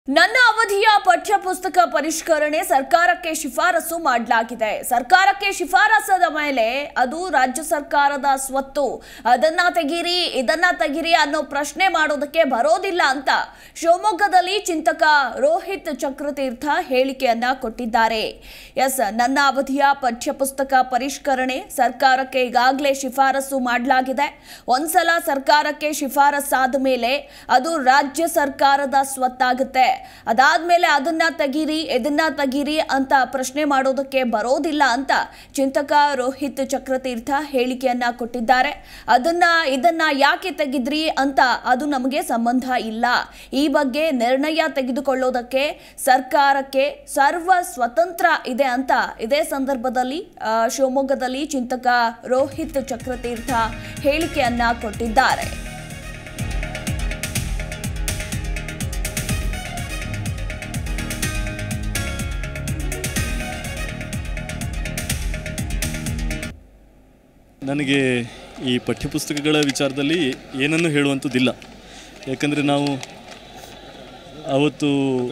ನನ್ನ ಅವಧಿಯ ಪಠ್ಯಪುಸ್ತಕ ಪರಿಷ್ಕರಣೆ ಸರ್ಕಾರಕ್ಕೆ ಶಿಫಾರಸು ಮಾಡಲಾಗಿದೆ. ಸರ್ಕಾರಕ್ಕೆ ಶಿಫಾರಸಾದ ಮೇಲೆ ಅದು ರಾಜ್ಯ ಸರ್ಕಾರದ ಸ್ವತ್ತು. ಅದನ್ನ ತೆಗೀರಿ ಇದನ್ನ ತೆಗೀರಿ ಅನ್ನೋ ಪ್ರಶ್ನೆ ಮಾಡೋದಕ್ಕೆ ಬರೋದಿಲ್ಲ ಅಂತ ಶಿವಮೊಗ್ಗದಲ್ಲಿ ಚಿಂತಕ ರೋಹಿತ್ ಚಕ್ರತೀರ್ಥ ಹೇಳಿಕೆಯನ್ನ ಕೊಟ್ಟಿದ್ದಾರೆ. ನನ್ನ ಅವಧಿಯ ಪಠ್ಯಪುಸ್ತಕ ಪರಿಷ್ಕರಣೆ ಸರ್ಕಾರಕ್ಕೆ ಈಗಾಗಲೇ ಶಿಫಾರಸು ಮಾಡಲಾಗಿದೆ. ಒಂದ್ಸಲ ಸರ್ಕಾರಕ್ಕೆ ಶಿಫಾರಸಾದ ಮೇಲೆ ಅದು ರಾಜ್ಯ ಸರ್ಕಾರದ ಸ್ವತ್ತಾಗುತ್ತೆ. ಅದಾದ್ಮೇಲೆ ಅದನ್ನ ತೆಗೀರಿ ಇದನ್ನ ತೆಗೀರಿ ಅಂತ ಪ್ರಶ್ನೆ ಮಾಡೋದಕ್ಕೆ ಬರೋದಿಲ್ಲ ಅಂತ ಚಿಂತಕ ರೋಹಿತ್ ಚಕ್ರತೀರ್ಥ ಹೇಳಿಕೆಯನ್ನ ಕೊಟ್ಟಿದ್ದಾರೆ. ಇದನ್ನ ಯಾಕೆ ತೆಗೆದ್ರಿ ಅಂತ ಅದು ನಮಗೆ ಸಂಬಂಧ ಇಲ್ಲ. ಈ ಬಗ್ಗೆ ನಿರ್ಣಯ ತೆಗೆದುಕೊಳ್ಳೋದಕ್ಕೆ ಸರ್ಕಾರಕ್ಕೆ ಸರ್ವ ಸ್ವತಂತ್ರ ಇದೆ ಅಂತ ಇದೇ ಸಂದರ್ಭದಲ್ಲಿ ಶಿವಮೊಗ್ಗದಲ್ಲಿ ಚಿಂತಕ ರೋಹಿತ್ ಚಕ್ರತೀರ್ಥ ಹೇಳಿಕೆಯನ್ನ ಕೊಟ್ಟಿದ್ದಾರೆ. ನನಗೆ ಈ ಪಠ್ಯಪುಸ್ತಕಗಳ ವಿಚಾರದಲ್ಲಿ ಏನನ್ನು ಹೇಳುವಂಥದ್ದಿಲ್ಲ. ಯಾಕಂದರೆ ನಾವು ಅವತ್ತು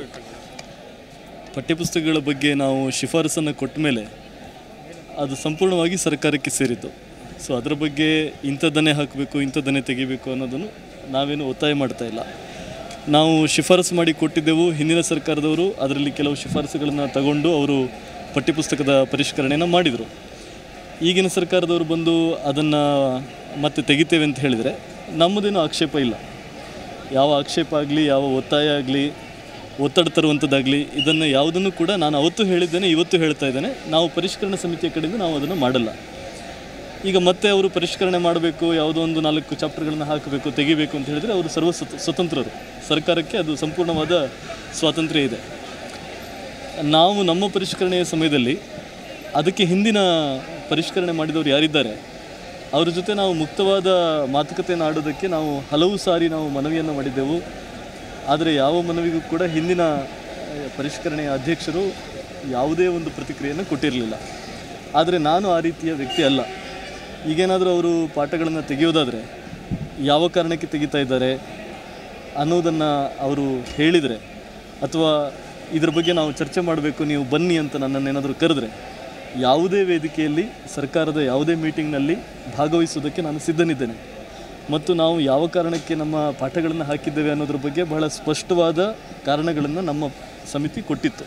ಪಠ್ಯಪುಸ್ತಕಗಳ ಬಗ್ಗೆ ನಾವು ಶಿಫಾರಸನ್ನು ಕೊಟ್ಟ ಮೇಲೆ ಅದು ಸಂಪೂರ್ಣವಾಗಿ ಸರ್ಕಾರಕ್ಕೆ ಸೇರಿದ್ದು. ಸೊ ಅದರ ಬಗ್ಗೆ ಇಂಥದ್ದನ್ನೇ ಹಾಕಬೇಕು ಇಂಥದ್ದನ್ನೇ ತೆಗಿಬೇಕು ಅನ್ನೋದನ್ನು ನಾವೇನು ಒತ್ತಾಯ ಮಾಡ್ತಾ ಇಲ್ಲ. ನಾವು ಶಿಫಾರಸು ಮಾಡಿ ಕೊಟ್ಟಿದ್ದೆವು. ಹಿಂದಿನ ಸರ್ಕಾರದವರು ಅದರಲ್ಲಿ ಕೆಲವು ಶಿಫಾರಸುಗಳನ್ನು ತಗೊಂಡು ಅವರು ಪಠ್ಯಪುಸ್ತಕದ ಪರಿಷ್ಕರಣೆಯನ್ನು ಮಾಡಿದರು. ಈಗಿನ ಸರ್ಕಾರದವರು ಬಂದು ಅದನ್ನು ಮತ್ತೆ ತೆಗಿತೇವೆ ಅಂತ ಹೇಳಿದರೆ ನಮ್ಮದೇನು ಆಕ್ಷೇಪ ಇಲ್ಲ. ಯಾವ ಆಕ್ಷೇಪ ಆಗಲಿ ಯಾವ ಒತ್ತಾಯ ಆಗಲಿ ಒತ್ತಡ ತರುವಂಥದ್ದಾಗಲಿ ಇದನ್ನು ಯಾವುದನ್ನು ಕೂಡ ನಾನು ಅವತ್ತು ಹೇಳಿದ್ದೇನೆ ಇವತ್ತು ಹೇಳ್ತಾ ಇದ್ದೇನೆ. ನಾವು ಪರಿಷ್ಕರಣಾ ಸಮಿತಿಯ ಕಡೆಯಿಂದ ನಾವು ಅದನ್ನು ಮಾಡಲ್ಲ. ಈಗ ಮತ್ತೆ ಅವರು ಪರಿಷ್ಕರಣೆ ಮಾಡಬೇಕು ಯಾವುದೋ ಒಂದು 4 ಚಾಪ್ಟರ್ಗಳನ್ನು ಹಾಕಬೇಕು ತೆಗಿಬೇಕು ಅಂತ ಹೇಳಿದರೆ ಅವರು ಸ್ವತಂತ್ರರು. ಸರ್ಕಾರಕ್ಕೆ ಅದು ಸಂಪೂರ್ಣವಾದ ಸ್ವಾತಂತ್ರ್ಯ ಇದೆ. ನಾವು ನಮ್ಮ ಪರಿಷ್ಕರಣೆಯ ಸಮಯದಲ್ಲಿ ಅದಕ್ಕೆ ಹಿಂದಿನ ಪರಿಷ್ಕರಣೆ ಮಾಡಿದವರು ಯಾರಿದ್ದಾರೆ ಅವ್ರ ಜೊತೆ ನಾವು ಮುಕ್ತವಾದ ಮಾತುಕತೆಯನ್ನು ಆಡೋದಕ್ಕೆ ನಾವು ಹಲವು ಸಾರಿ ನಾವು ಮನವಿಯನ್ನು ಮಾಡಿದ್ದೆವು. ಆದರೆ ಯಾವ ಮನವಿಗೂ ಕೂಡ ಹಿಂದಿನ ಪರಿಷ್ಕರಣೆಯ ಅಧ್ಯಕ್ಷರು ಯಾವುದೇ ಒಂದು ಪ್ರತಿಕ್ರಿಯೆಯನ್ನು ಕೊಟ್ಟಿರಲಿಲ್ಲ. ಆದರೆ ನಾನು ಆ ರೀತಿಯ ವ್ಯಕ್ತಿ ಅಲ್ಲ. ಈಗೇನಾದರೂ ಅವರು ಪಾಠಗಳನ್ನು ತೆಗೆಯೋದಾದರೆ ಯಾವ ಕಾರಣಕ್ಕೆ ತೆಗಿತಾ ಇದ್ದಾರೆ ಅನ್ನೋದನ್ನು ಅವರು ಹೇಳಿದರೆ ಅಥವಾ ಇದ್ರ ಬಗ್ಗೆ ನಾವು ಚರ್ಚೆ ಮಾಡಬೇಕು ನೀವು ಬನ್ನಿ ಅಂತ ನನ್ನನ್ನೇನಾದರೂ ಕರೆದ್ರೆ ಯಾವುದೇ ವೇದಿಕೆಯಲ್ಲಿ ಸರ್ಕಾರದ ಯಾವುದೇ ಮೀಟಿಂಗ್ನಲ್ಲಿ ಭಾಗವಹಿಸೋದಕ್ಕೆ ನಾನು ಸಿದ್ಧನಿದ್ದೇನೆ. ಮತ್ತು ನಾವು ಯಾವ ಕಾರಣಕ್ಕೆ ನಮ್ಮ ಪಾಠಗಳನ್ನು ಹಾಕಿದ್ದೇವೆ ಅನ್ನೋದ್ರ ಬಗ್ಗೆ ಬಹಳ ಸ್ಪಷ್ಟವಾದ ಕಾರಣಗಳನ್ನು ನಮ್ಮ ಸಮಿತಿ ಕೊಟ್ಟಿತ್ತು.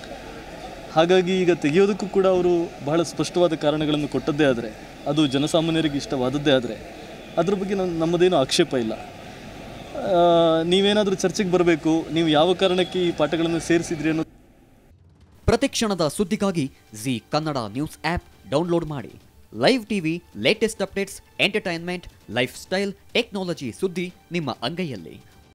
ಹಾಗಾಗಿ ಈಗ ತೆಗೆಯೋದಕ್ಕೂ ಕೂಡ ಅವರು ಬಹಳ ಸ್ಪಷ್ಟವಾದ ಕಾರಣಗಳನ್ನು ಕೊಟ್ಟದ್ದೇ ಆದರೆ ಅದು ಜನಸಾಮಾನ್ಯರಿಗೆ ಇಷ್ಟವಾದದ್ದೇ ಆದರೆ ಅದ್ರ ಬಗ್ಗೆ ನಮ್ಮದೇನು ಆಕ್ಷೇಪ ಇಲ್ಲ. ನೀವೇನಾದರೂ ಚರ್ಚೆಗೆ ಬರಬೇಕು ನೀವು ಯಾವ ಕಾರಣಕ್ಕೆ ಈ ಪಾಠಗಳನ್ನು ಸೇರಿಸಿದ್ರಿ ಅನ್ನೋ ಪ್ರತಿಕ್ಷಣದ ಸುದ್ದಿಗಾಗಿ Zee Kannada news app download ಮಾಡಿ. Live TV, latest updates, entertainment, lifestyle, technology ಸುದ್ದಿ ನಿಮ್ಮ ಅಂಗೈಯಲ್ಲಿ.